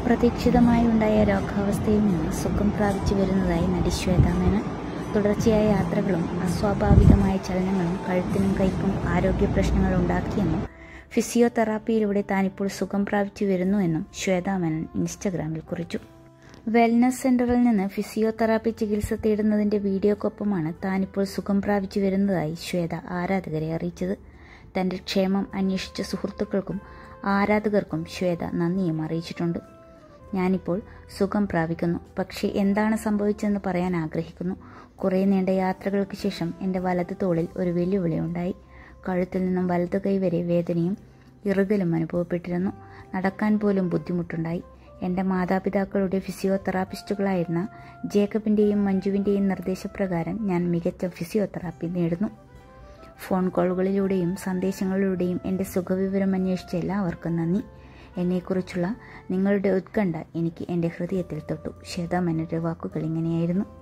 അപ്രതീക്ഷിതമായി ഉണ്ടായ രോഗാവസ്ഥയിൽ നിന്ന് സുഖം പ്രാപിച്ചു വരുന്നതായി നടി ശ്വേതാ മേനോൻ. തുടർച്ചയായ യാത്രകളും അസ്വാഭാവികമായ ചലനങ്ങളും കഴുത്തിനും കൈക്കും ആരോഗ്യ പ്രശ്നങ്ങൾ ഉണ്ടാക്കിയെന്നും ഫിസിയോതെറാപ്പിയിലൂടെ താനിപ്പോൾ സുഖം പ്രാപിച്ചു വരുന്നുവെന്നും ശ്വേതാ മേനോൻ ഇൻസ്റ്റഗ്രാമിൽ കുറിച്ചു. വെൽനസ് സെന്ററിൽ നിന്ന് ഫിസിയോതെറാപ്പി ചികിത്സ തേടുന്നതിന്റെ വീഡിയോക്കൊപ്പമാണ് താനിപ്പോൾ സുഖം പ്രാപിച്ചു വരുന്നതായി ശ്വേത ആരാധകരെ അറിയിച്ചത്. തന്റെ ക്ഷേമം അന്വേഷിച്ച സുഹൃത്തുക്കൾക്കും ആരാധകർക്കും ശ്വേത നന്ദിയും അറിയിച്ചിട്ടുണ്ട്. ഞാനിപ്പോൾ സുഖം പ്രാപിക്കുന്നു, പക്ഷേ എന്താണ് സംഭവിച്ചതെന്ന് പറയാൻ ആഗ്രഹിക്കുന്നു. കുറേ നീണ്ട യാത്രകൾക്ക് ശേഷം എൻ്റെ വലത് തോളിൽ ഒരു വെല്ലുവിളി ഉണ്ടായി. കഴുത്തിൽ നിന്നും വലതു കൈ വരെ വേദനയും ഇറുകലും അനുഭവപ്പെട്ടിരുന്നു. നടക്കാൻ പോലും ബുദ്ധിമുട്ടുണ്ടായി. എൻ്റെ മാതാപിതാക്കളുടെ ഫിസിയോതെറാപ്പിസ്റ്റുകളായിരുന്ന ജേക്കബിൻ്റെയും മഞ്ജുവിൻ്റെയും നിർദ്ദേശപ്രകാരം ഞാൻ മികച്ച ഫിസിയോതെറാപ്പി നേടുന്നു. ഫോൺ കോളുകളിലൂടെയും സന്ദേശങ്ങളിലൂടെയും എൻ്റെ സുഖവിവരം അന്വേഷിച്ച എല്ലാവർക്കും നന്ദി. എന്നെക്കുറിച്ചുള്ള നിങ്ങളുടെ ഉത്കണ്ഠ എനിക്ക് എൻ്റെ ഹൃദയത്തിൽ തൊട്ടു. ശ്വേതാ മേനോന്റെ വാക്കുകൾ ഇങ്ങനെയായിരുന്നു.